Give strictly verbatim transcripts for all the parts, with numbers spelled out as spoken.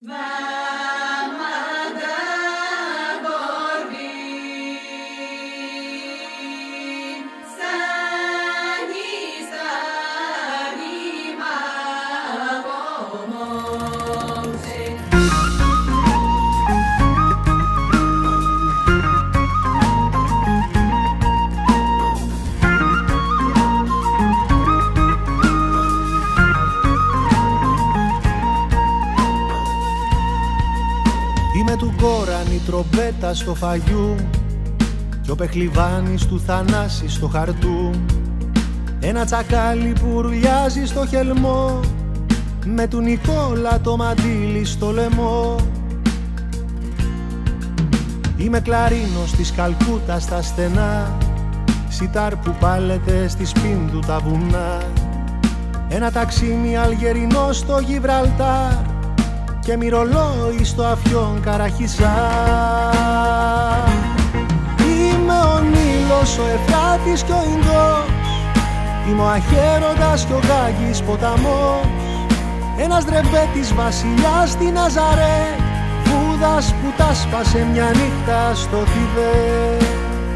Είμαι του Κόραν η τρομπέτα στο φαγιού κι ο Πεχλιβάνης του Θανάση στο χαρτού. Ένα τσακάλι που ρουλιάζει στο χελμό με του Νικόλα το μαντίλι στο λαιμό. Είμαι κλαρίνος της Καλκούτα στα στενά, σιτάρ που πάλεται στη Σπίνδου τα βουνά. Ένα ταξίμι αλγερινό στο Γιβραλτάρ και μυρολόι στο Αφιόν Καραχισά. Είμαι ο Νείλος, ο Εφράτης και ο Ινδός, είμαι ο Αχέροντας και ο Γάγης ποταμός. Ένας δρεμπέτης βασιλιάς στη Ναζαρέ, Βούδας που τα σπάσε μια νύχτα στο Θιβέτ.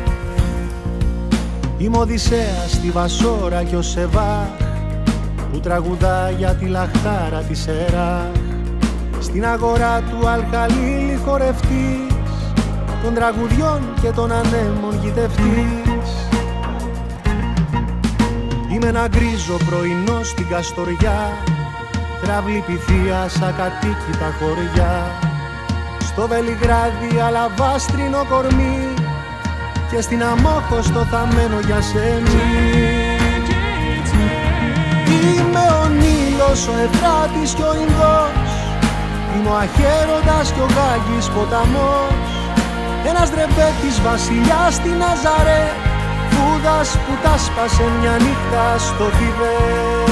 Είμαι ο Οδυσσέας στη Βασόρα και ο Σεβάχ που τραγουδά για τη λαχτάρα της Εράχ. Στην αγορά του Αλχαλίλη χορευτής, των τραγουδιών και των ανέμων γητευτής. Είμαι ένα γκρίζο πρωινό στην Καστοριά, τραυλή πυθία σαν κατοίκητα χωριά. Στο Βελιγράδι αλαβάστρινο κορμί και στην Αμόχωστο θα μένω για σένη. Είμαι ο Νείλος, ο Εφράτης και ο Ινδός, είμαι ο Αχέροντας και ο Γάγης ποταμός. Ένας δρεμπέτης βασιλιάς στη Ναζαρέ, Βούδας που τα σπάσε μια νύχτα στο Θιβέτ.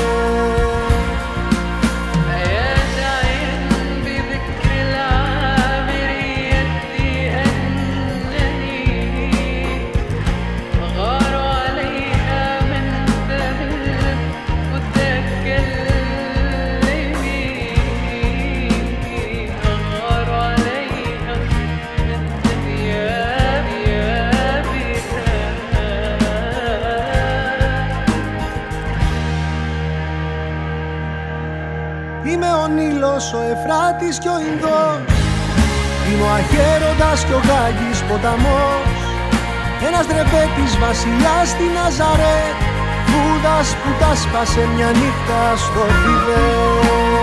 Είμαι ο Νείλος, ο Εφράτης και ο Ινδός, είμαι ο Αχέροντας και ο Γάγης ποταμός. Ένας δρεμπέτης βασιλιάς στη Ναζαρέ, Βούδας που τα σπάσε μια νύχτα στο Θιβέτ.